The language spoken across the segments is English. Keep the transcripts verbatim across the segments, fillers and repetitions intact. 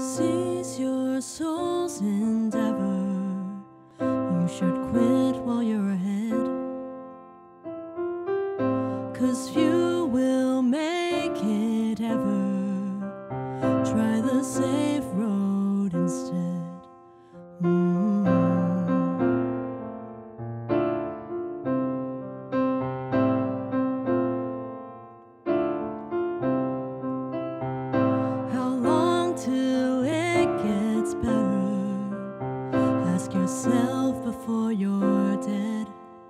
Seize your soul's endeavor. You should quit while you're ahead, 'cause few will make it ever. Try the safe road instead. Mm. How long till it gets better? Ask yourself before you're dead.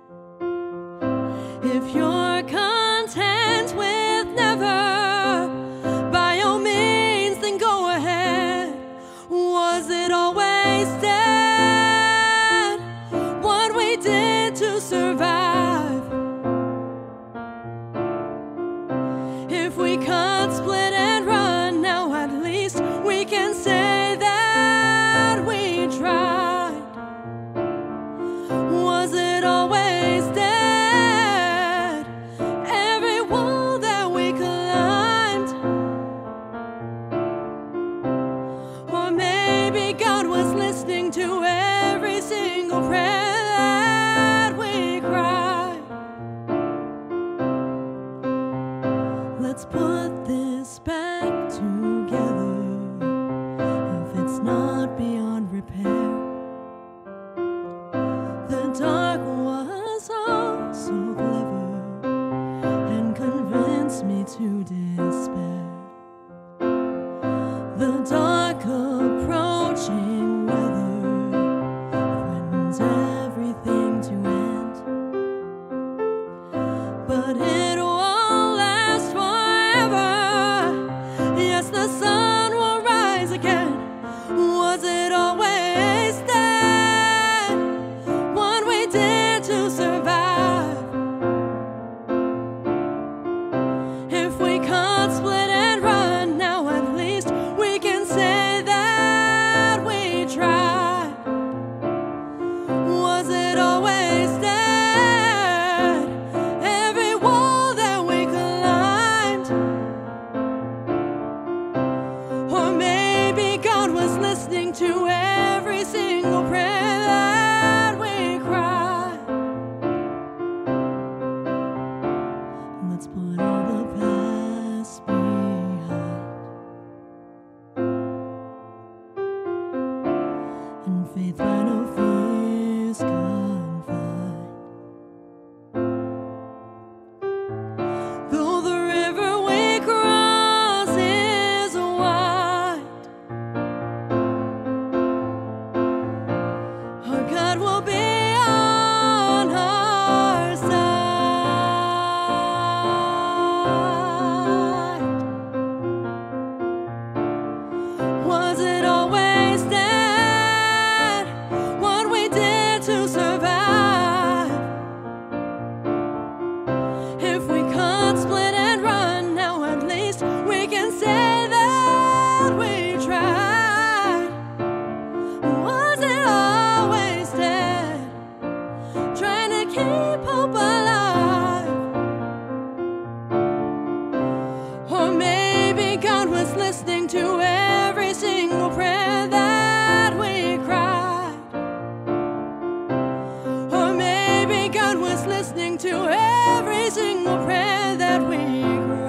If you're content with never, by all means, then go ahead. Was it always dead? What we did to survive? If we can't split and run now, at least we can say that we tried. Was it always dead? Every wall that we climbed? Or maybe God was listening to every single prayer that we cried. Let's put this back together, if it's not beyond repair. The dark was oh so clever and convinced me to despair. The dark approaching weather threatens everything to end, but it won't last forever. Yes, the sun will rise again. Was it always dead? What we did to survive? If we can't split and run now, at least we can say that we tried. Was it always dead? Every wall that we climbed? Or maybe God was listening to every single prayer that we cried. Let's put all the past behind and faith where no fears confined. Though the river we cross is wide, our God will be on our side. Was it always dead? What we did to survive? If we can't split and run now, at least we can say that we tried. Was it always dead? Trying to keep hope alive. Or maybe God was listening to every single prayer that we cried. Or maybe God was listening to every single prayer that we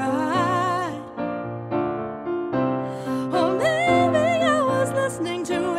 cried. Or maybe God was listening to